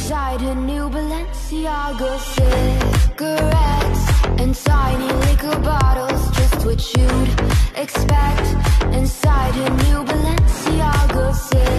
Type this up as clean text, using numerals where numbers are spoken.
inside her new Balenciaga. Cigarettes and tiny liquor bottles, just what you'd expect inside her new Balenciaga.